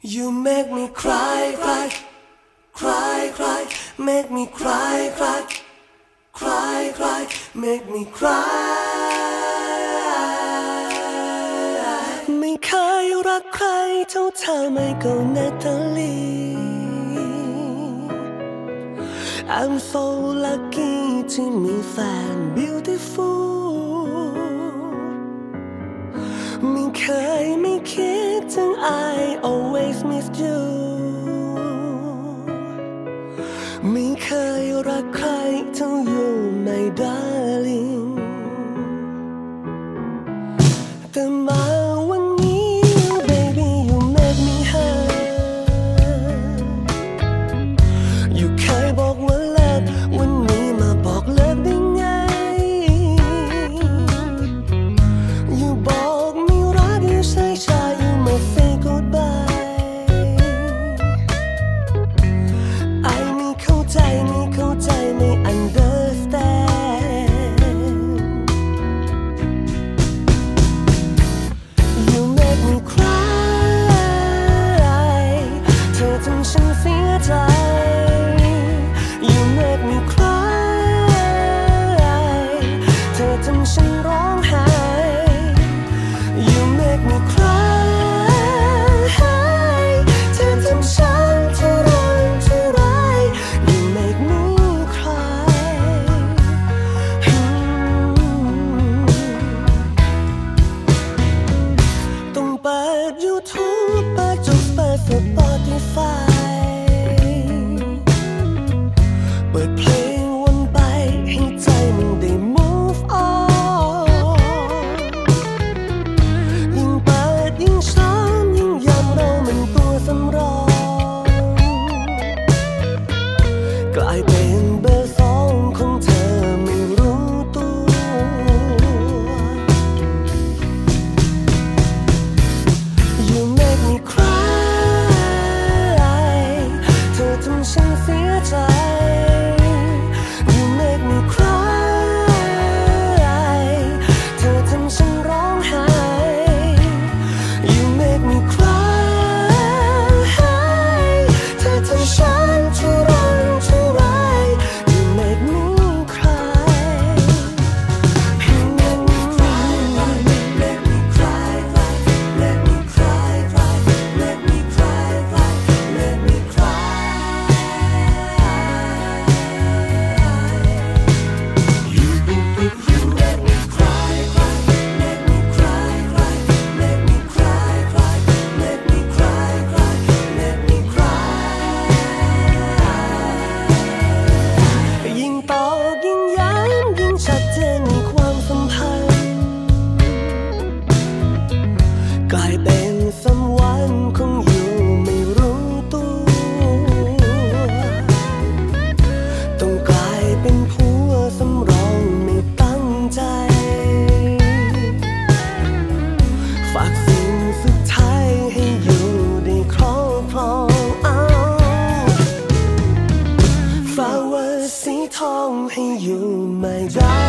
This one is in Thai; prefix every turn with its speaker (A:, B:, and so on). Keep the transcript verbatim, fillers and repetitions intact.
A: You make me cry, cry, cry, cry, make me cry, cry, cry, cry, make me cry ไม่เคยรักใครเท่าเธอไม่ก็นาตาลี I'm so lucky ที่มีแฟน beautiful ไม่เคยไม่คิดถึง I always miss you ไม่เคยรักใครเท่า you my darling แต่มาวันนี้ baby you make me hurt อยู่เคยบอกว่าเลิกวันนี้มาบอกเลิกได้ไงอยู่บอกไม่รักอยู่ใช่ใช่อยู่มา say goodbye ไอ้ไม่เข้าใจไม่เข้าใจไม่ understand You make me cry เธอทำฉันเสียใจ You make me cry เธอทำฉันร้องไห้ You make me cry เธอทำฉันทุรนทุราย You make me cry ต้องเปิด YouTube เปิดจุกเปิด Spotify เปิดเพลงวนไปให้ใจมันได้ move on ยิ่งเปิดยิ่งซ้ำยิ่งย้ำเรามันตัวสำรองกลายเป็นเบอร์สองของเธอไม่รู้ตัว You make me cry เธอทำฉันเสียใจ You make me cry เธอทำฉันร้องไห้ You make me cry เธอทำฉันทุรนทุราย You make me cry You make me cry Let me cry Let me cry Let me cry Let me cry You let me cry Let me cry Let me cry Let me cry Let me cry ยิ่งตอกยิ่งย้ำยิ่งชัดเจนในความสัมพันธ์กลายเป็นสัมวันของอยู่ไม่รู้ตัวต้องกลายเป็นผัวสำรองไม่ตั้งใจฝากสิ่งสุดท้ายให้อยู่ได้ครอบครองฝากว่าสีทองให้อยู่ไม่ได้